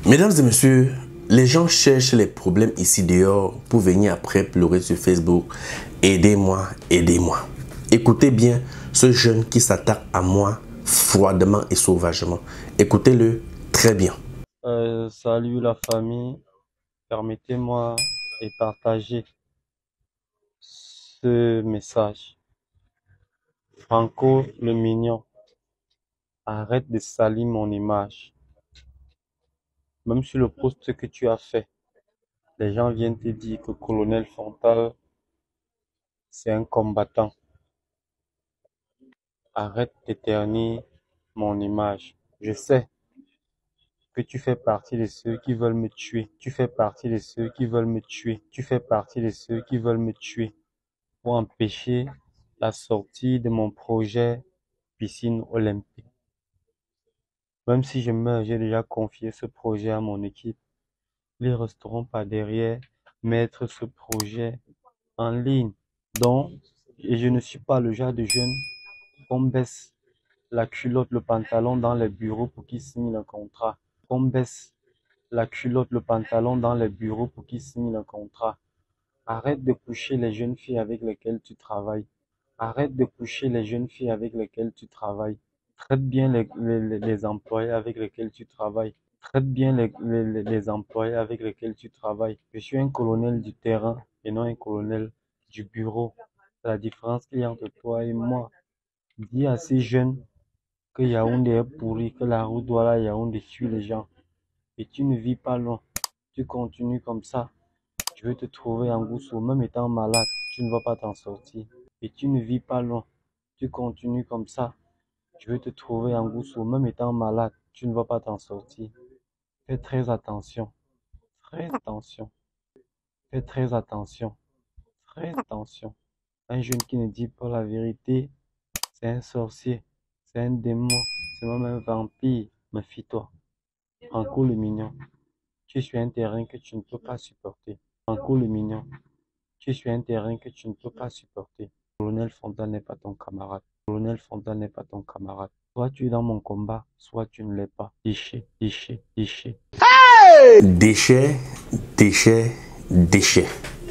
Mesdames et messieurs, les gens cherchent les problèmes ici dehors pour venir après pleurer sur Facebook. Aidez-moi, aidez-moi. Écoutez bien ce jeune qui s'attaque à moi froidement et sauvagement. Écoutez-le très bien. Salut la famille, permettez-moi de partager ce message. Franco le mignon, arrête de salir mon image. Même sur le post que tu as fait, les gens viennent te dire que Colonel Fontal, c'est un combattant. Arrête de ternir mon image. Je sais que tu fais partie de ceux qui veulent me tuer. Tu fais partie de ceux qui veulent me tuer. Tu fais partie de ceux qui veulent me tuer pour empêcher la sortie de mon projet piscine olympique. Même si je meurs, j'ai déjà confié ce projet à mon équipe. Ils resteront par derrière mettre ce projet en ligne. Donc, et je ne suis pas le genre de jeune qu'on baisse la culotte, le pantalon dans les bureaux pour qu'ils signent le contrat. Qu'on baisse la culotte, le pantalon dans les bureaux pour qu'ils signent le contrat. Arrête de coucher les jeunes filles avec lesquelles tu travailles. Arrête de coucher les jeunes filles avec lesquelles tu travailles. Traite bien les employés avec lesquels tu travailles. Traite bien les employés avec lesquels tu travailles. Je suis un colonel du terrain et non un colonel du bureau. C'est la différence qu'il y a entre toi et moi. Dis à ces jeunes que Yaoundé est pourri, que la route doit là, Yaoundé suit les gens. Et tu ne vis pas loin. Tu continues comme ça. Tu veux te trouver en Goussou, même étant malade, tu ne vas pas t'en sortir. Et tu ne vis pas loin. Tu continues comme ça. Tu veux te trouver en Goussou, même étant malade, tu ne vas pas t'en sortir. Fais très attention. Très attention. Fais très attention. Très attention. Un jeune qui ne dit pas la vérité, c'est un sorcier. C'est un démon. C'est même un vampire. Méfie-toi. Franco le mignon. Tu suis un terrain que tu ne peux pas supporter. Franco le mignon. Tu suis un terrain que tu ne peux pas supporter. Colonel Fontal n'est pas ton camarade. Colonel Fontal n'est pas ton camarade. Soit tu es dans mon combat, soit tu ne l'es pas. Déchet, déchet, déchet. Déchet, déchet, déchet.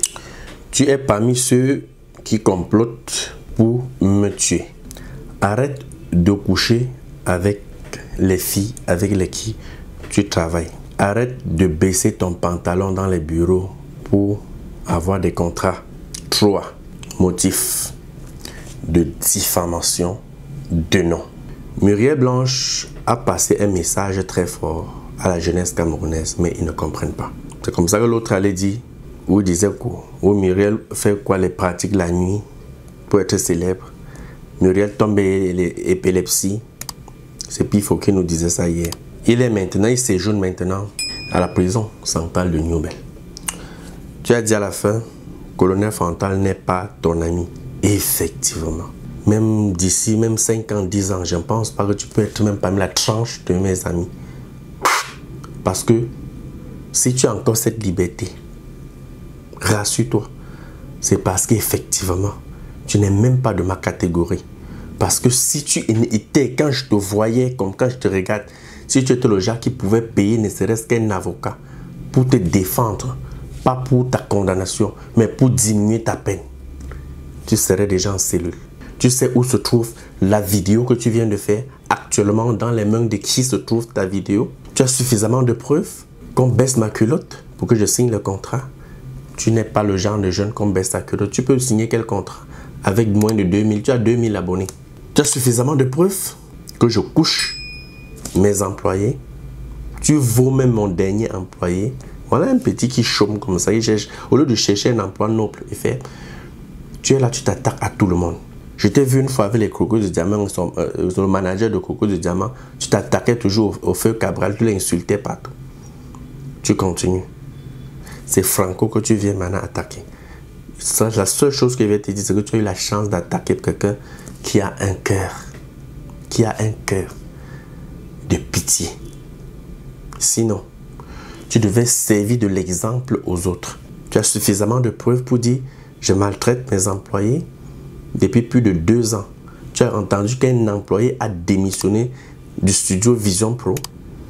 Tu es parmi ceux qui complotent pour me tuer. Arrête de coucher avec les filles avec lesquelles tu travailles. Arrête de baisser ton pantalon dans les bureaux pour avoir des contrats. 3. Motif de diffamation de nom. Muriel Blanche a passé un message très fort à la jeunesse camerounaise, mais ils ne comprennent pas. C'est comme ça que l'autre allait dire, ou disait quoi, ou Muriel fait quoi les pratiques la nuit pour être célèbre. Muriel tombe l'épilepsie. C'est Pifo qui nous disait ça hier. Il séjourne maintenant à la prison centrale de Newbel. Tu as dit à la fin, Colonel Fontal n'est pas ton ami. Effectivement. Même d'ici, même 5 ans, 10 ans, je ne pense pas que tu peux être même parmi la tranche de mes amis. Parce que si tu as encore cette liberté, rassure-toi, c'est parce qu'effectivement, tu n'es même pas de ma catégorie. Parce que si tu étais, quand je te voyais, comme quand je te regarde, si tu étais le genre qui pouvait payer ne serait-ce qu'un avocat pour te défendre, pas pour ta condamnation, mais pour diminuer ta peine, tu serais déjà en cellule. Tu sais où se trouve la vidéo que tu viens de faire actuellement, dans les mains de qui se trouve ta vidéo. Tu as suffisamment de preuves qu'on baisse ma culotte pour que je signe le contrat. Tu n'es pas le genre de jeune qu'on baisse ta culotte. Tu peux signer quel contrat avec moins de 2000, tu as 2000 abonnés. Tu as suffisamment de preuves que je couche mes employés. Tu vaux même mon dernier employé. Voilà un petit qui chôme comme ça. Il cherche, au lieu de chercher un emploi noble et faire, tu es là, tu t'attaques à tout le monde. Je t'ai vu une fois avec les Crocos de Diamant, le manager de Crocos de Diamant. Tu t'attaquais toujours au feu Cabral, tu l'insultais partout. Tu continues. C'est Franco que tu viens maintenant attaquer. La seule chose que je vais te dire, c'est que tu as eu la chance d'attaquer quelqu'un qui a un cœur. Qui a un cœur de pitié. Sinon, tu devais servir de l'exemple aux autres. Tu as suffisamment de preuves pour dire, je maltraite mes employés depuis plus de 2 ans. Tu as entendu qu'un employé a démissionné du studio Vision Pro. Tu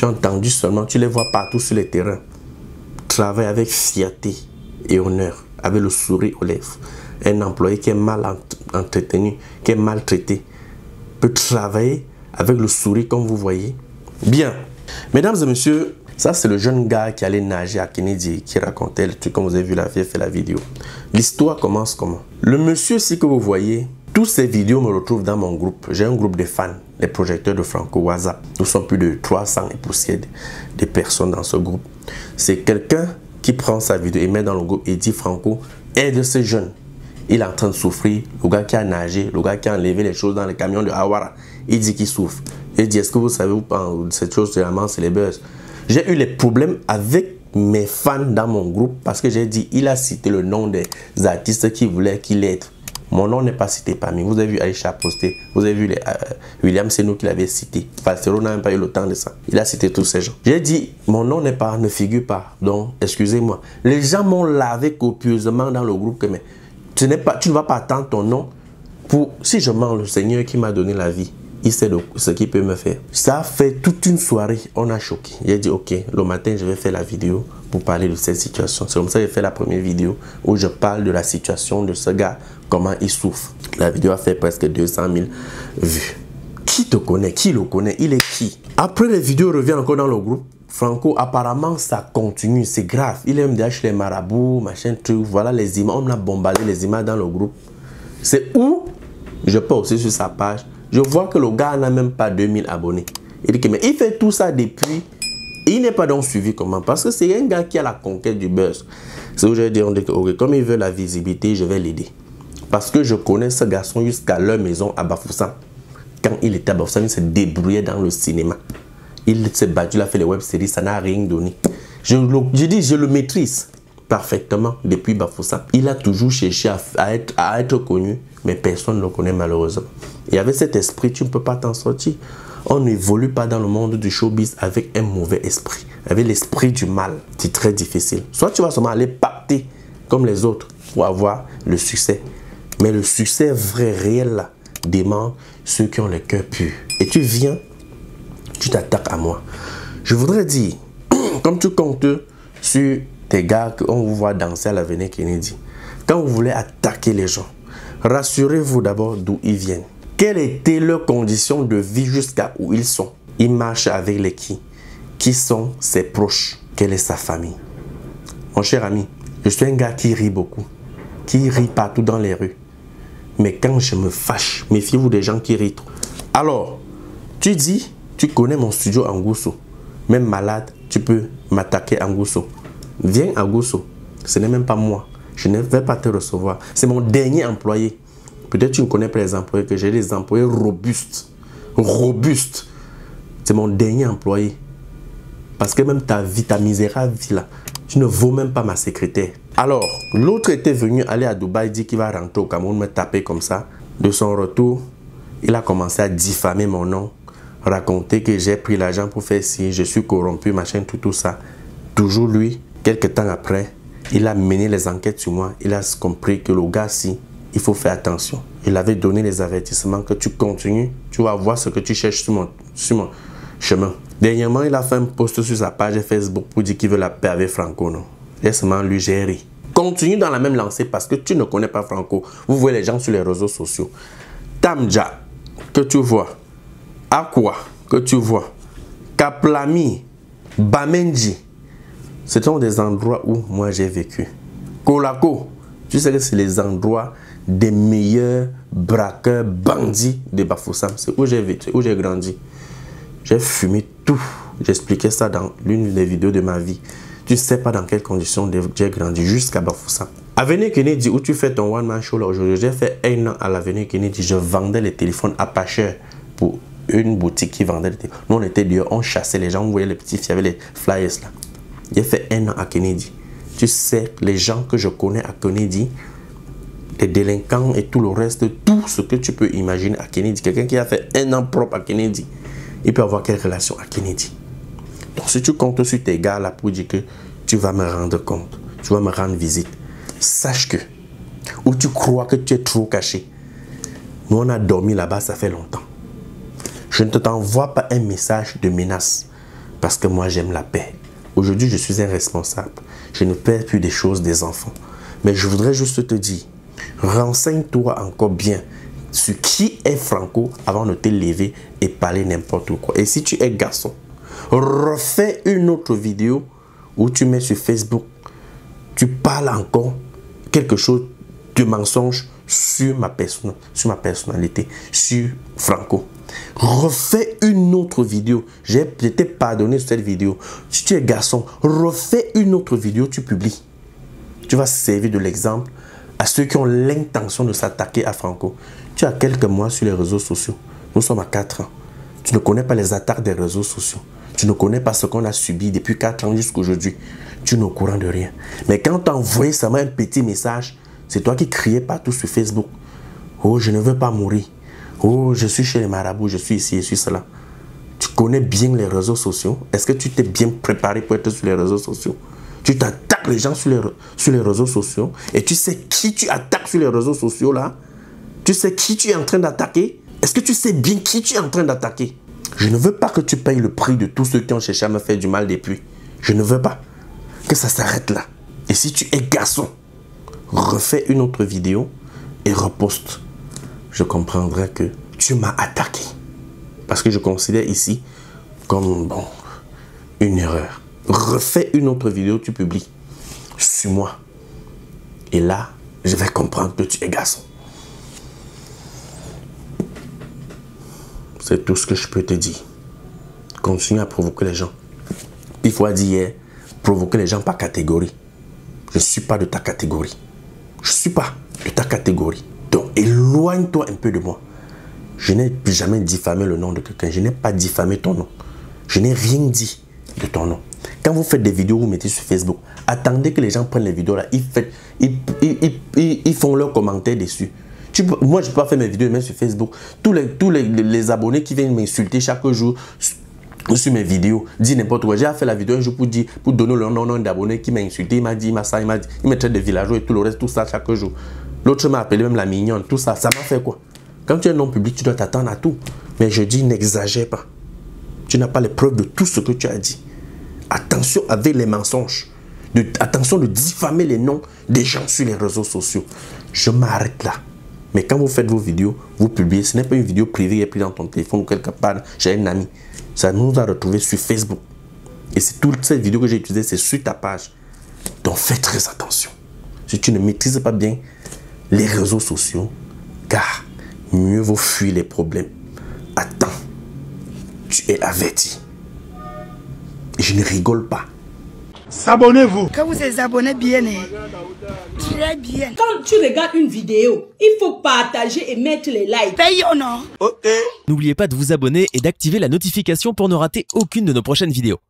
Tu as entendu seulement, tu les vois partout sur les terrains. Travaille avec fierté et honneur, avec le sourire aux lèvres. Un employé qui est mal entretenu, qui est maltraité, peut travailler avec le sourire comme vous voyez. Bien. Mesdames et messieurs, ça c'est le jeune gars qui allait nager à Kennedy, qui racontait le truc comme vous avez vu, fait la vidéo. L'histoire commence comment? Le monsieur ici que vous voyez, tous ces vidéos me retrouvent dans mon groupe. J'ai un groupe de fans, les projecteurs de Franco WhatsApp. Nous sommes plus de 300 et poussières de personnes dans ce groupe. C'est quelqu'un qui prend sa vidéo et met dans le groupe et dit Franco, aide ces jeunes. Il est en train de souffrir. Le gars qui a nagé, le gars qui a enlevé les choses dans le camion de Hawara, il dit qu'il souffre. Il dit, est-ce que vous savez ou pas, cette chose, généralement, c'est les buzz. J'ai eu les problèmes avec mes fans dans mon groupe parce que j'ai dit, il a cité le nom des artistes qui voulaient qu'il aide. Mon nom n'est pas cité parmi. Vous avez vu Aïcha poster, vous avez vu William, c'est nous qui l'avait cité. Falsero n'a même pas eu le temps de ça. Il a cité tous ces gens. J'ai dit, mon nom ne figure pas. Donc, excusez-moi. Les gens m'ont lavé copieusement dans le groupe que mais tu ne vas pas attendre ton nom pour, si je mens, le Seigneur qui m'a donné la vie, il sait ce qu'il peut me faire. Ça fait toute une soirée, on a choqué. J'ai dit, ok, le matin, je vais faire la vidéo pour parler de cette situation. C'est comme ça que j'ai fait la première vidéo où je parle de la situation de ce gars, comment il souffre. La vidéo a fait presque 200 000 vues. Qui te connaît? Qui le connaît? Il est qui? Après, les vidéos reviennent encore dans le groupe. Franco, apparemment, ça continue. C'est grave. Il aime d'acheter les marabouts, machin, truc. Voilà les images. On a bombardé les images dans le groupe. C'est où? Je peux aussi sur sa page. Je vois que le gars n'a même pas 2000 abonnés. Il dit que mais il fait tout ça depuis. Il n'est pas donc suivi comment? Parce que c'est un gars qui a la conquête du buzz. C'est où j'ai dit, okay, comme il veut la visibilité, je vais l'aider. Parce que je connais ce garçon jusqu'à leur maison à Bafoussam. Quand il était à Bafoussam, il se débrouillait dans le cinéma. Il s'est battu, il a fait les web-séries, ça n'a rien donné. Je dis, je le maîtrise parfaitement depuis Bafoussam. Il a toujours cherché à être connu, mais personne ne le connaît malheureusement. Et avec cet esprit, tu ne peux pas t'en sortir. On n'évolue pas dans le monde du showbiz avec un mauvais esprit, avec l'esprit du mal. C'est très difficile. Soit tu vas seulement aller pacter comme les autres pour avoir le succès. Mais le succès vrai, réel, là, demande ceux qui ont le cœur pur. Et tu viens, tu t'attaques à moi. Je voudrais dire, comme tu comptes sur tes gars qu'on vous voit danser à l'avenue Kennedy, quand vous voulez attaquer les gens, rassurez-vous d'abord d'où ils viennent. Quelles étaient leurs conditions de vie jusqu'à où ils sont? Ils marchent avec les qui? Qui sont ses proches? Quelle est sa famille? Mon cher ami, je suis un gars qui rit beaucoup, qui rit partout dans les rues. Mais quand je me fâche, méfiez-vous des gens qui rient trop. Alors, tu dis, tu connais mon studio en Gousso. Même malade, tu peux m'attaquer en Gousso. Viens à Gousso. Ce n'est même pas moi. Je ne vais pas te recevoir. C'est mon dernier employé. Peut-être tu ne connais pas les employés, que j'ai des employés robustes. Robustes. C'est mon dernier employé. Parce que même ta vie, ta misérable vie là, tu ne vaux même pas ma secrétaire. Alors, l'autre était venu aller à Dubaï, dit qu'il va rentrer au Cameroun, me taper comme ça. De son retour, il a commencé à diffamer mon nom, raconter que j'ai pris l'argent pour faire ci, je suis corrompu, machin, tout ça. Toujours lui, quelques temps après, il a mené les enquêtes sur moi. Il a compris que le gars-ci, il faut faire attention. Il avait donné les avertissements que tu continues, tu vas voir ce que tu cherches sur mon chemin. Dernièrement, il a fait un post sur sa page Facebook pour dire qu'il veut la paix avec Franco. Non? Laisse-moi lui gérer. Continue dans la même lancée parce que tu ne connais pas Franco. Vous voyez les gens sur les réseaux sociaux. Tamja, que tu vois. Aqua, que tu vois. Kaplami, Bamenji. Ce sont des endroits où moi j'ai vécu. Kolako, tu sais que c'est les endroits des meilleurs braqueurs, bandits de Bafoussam. C'est où j'ai vécu, où j'ai grandi. J'ai fumé tout. J'expliquais ça dans l'une des vidéos de ma vie. Tu ne sais pas dans quelles conditions j'ai grandi jusqu'à Bafoussam. Avenue Kennedy, où tu fais ton one-man show là aujourd'hui, j'ai fait 1 an à l'Avenue Kennedy. Je vendais les téléphones à pas cher pour une boutique qui vendait les téléphones. Nous, on était dehors, on chassait les gens. Vous voyez les petits filles avec les flyers là. J'ai fait 1 an à Kennedy. Tu sais, les gens que je connais à Kennedy, les délinquants et tout le reste, tout ce que tu peux imaginer à Kennedy. Quelqu'un qui a fait 1 an propre à Kennedy, il peut avoir quelle relation à Kennedy. Donc si tu comptes sur tes gars là pour dire que tu vas me rendre compte, tu vas me rendre visite, sache que, ou tu crois que tu es trop caché, nous on a dormi là-bas ça fait longtemps. Je ne t'envoie pas un message de menace. Parce que moi, j'aime la paix. Aujourd'hui, je suis un responsable. Je ne perds plus des choses des enfants. Mais je voudrais juste te dire, renseigne-toi encore bien sur qui est Franco avant de te lever et parler n'importe quoi. Et si tu es garçon, refais une autre vidéo où tu mets sur Facebook, tu parles encore quelque chose de mensonge sur ma personnalité, sur Franco. Refais une autre vidéo. J'ai peut-être pardonné cette vidéo. Si tu es garçon, refais une autre vidéo, tu publies. Tu vas servir de l'exemple à ceux qui ont l'intention de s'attaquer à Franco. Tu as quelques mois sur les réseaux sociaux. Nous sommes à 4 ans. Tu ne connais pas les attaques des réseaux sociaux. Tu ne connais pas ce qu'on a subi depuis 4 ans jusqu'à aujourd'hui. Tu n'es au courant de rien. Mais quand tu as envoyé seulement un petit message, c'est toi qui criais partout sur Facebook. Oh, je ne veux pas mourir. Oh, je suis chez les marabouts, je suis ici, je suis cela. Tu connais bien les réseaux sociaux. Est-ce que tu t'es bien préparé pour être sur les réseaux sociaux? Tu t'attaques les gens sur les réseaux sociaux et tu sais qui tu attaques sur les réseaux sociaux là? Tu sais qui tu es en train d'attaquer? Est-ce que tu sais bien qui tu es en train d'attaquer? Je ne veux pas que tu payes le prix de tous ceux qui ont cherché à me faire du mal depuis. Je ne veux pas que ça s'arrête là. Et si tu es garçon, refais une autre vidéo et reposte. Je comprendrai que tu m'as attaqué. Parce que je considère ici comme bon, une erreur. Refais une autre vidéo, tu publies. Suis-moi. Et là, je vais comprendre que tu es garçon. C'est tout ce que je peux te dire. Continue à provoquer les gens. Il faut dire, provoquer les gens par catégorie. Je ne suis pas de ta catégorie. Je ne suis pas de ta catégorie. Donc, éloigne-toi un peu de moi. Je n'ai jamais diffamé le nom de quelqu'un. Je n'ai pas diffamé ton nom. Je n'ai rien dit de ton nom. Quand vous faites des vidéos, vous mettez sur Facebook, attendez que les gens prennent les vidéos là. Ils font leurs commentaires dessus. Moi, je ne peux pas faire mes vidéos et mettre sur Facebook. Tous les abonnés qui viennent m'insulter chaque jour sur mes vidéos, disent n'importe quoi. J'ai fait la vidéo un jour pour donner le nom d'abonné qui m'a insulté. Il m'a dit, il me traite de villageois et tout le reste, tout ça chaque jour. L'autre m'a appelé même la mignonne, tout ça. Ça m'a fait quoi? Quand tu es un homme public, tu dois t'attendre à tout. Mais je dis, n'exagère pas. Tu n'as pas les preuves de tout ce que tu as dit. Attention avec les mensonges. Attention de diffamer les noms des gens sur les réseaux sociaux. Je m'arrête là. Mais quand vous faites vos vidéos, vous publiez. Ce n'est pas une vidéo privée qui est prise dans ton téléphone ou quelque part chez un ami. Ça nous a retrouvés sur Facebook. Et c'est toutes ces vidéos que j'ai utilisées, c'est sur ta page. Donc fais très attention. Si tu ne maîtrises pas bien les réseaux sociaux, car mieux vaut fuir les problèmes. Attends, tu es averti. Et je ne rigole pas. S'abonnez-vous. Quand vous êtes abonné bien, très bien. Quand tu regardes une vidéo, il faut partager et mettre les likes. Payons, non? Ok. N'oubliez pas de vous abonner et d'activer la notification pour ne rater aucune de nos prochaines vidéos.